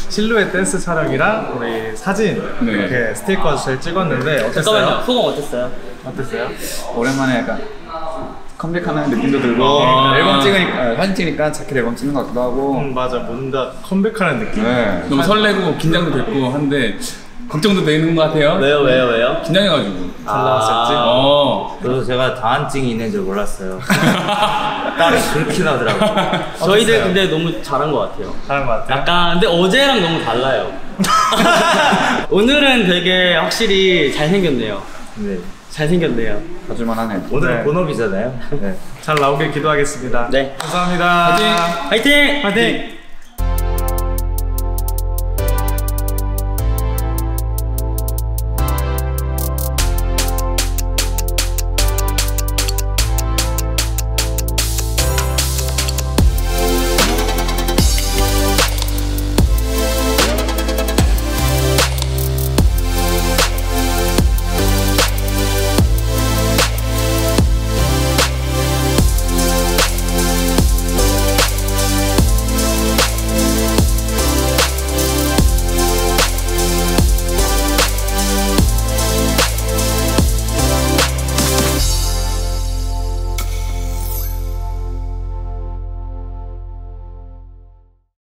실루엣 댄스 촬영이랑 우리 사진 네. 이렇게 스티커 저희 찍었는데 어땠어요? 잠깐만요. 소감 어땠어요? 어땠어요? 오랜만에 약간 컴백하는 느낌도 들고 앨범 찍으니까 사진 찍으니까 자켓 앨범 찍는 것 같기도 하고 맞아, 뭔가 컴백하는 느낌. 네. 너무 설레고 긴장도 됐고 한데 걱정도 되는 것 같아요. 왜요? 긴장해가지고. 잘 나왔었지? 그래서 제가 다한증이 있는 줄 몰랐어요. 땀이 그렇게 나더라고요. 저희들 근데 너무 잘한 것 같아요. 잘한 것 같아요. 약간 근데 어제랑 너무 달라요. 오늘은 되게 확실히 잘생겼네요. 네. 잘생겼네요. 봐줄만하네. 오늘은 네. 본업이잖아요. 네. 잘 나오길 기도하겠습니다. 네. 감사합니다. 화이팅! 화이팅!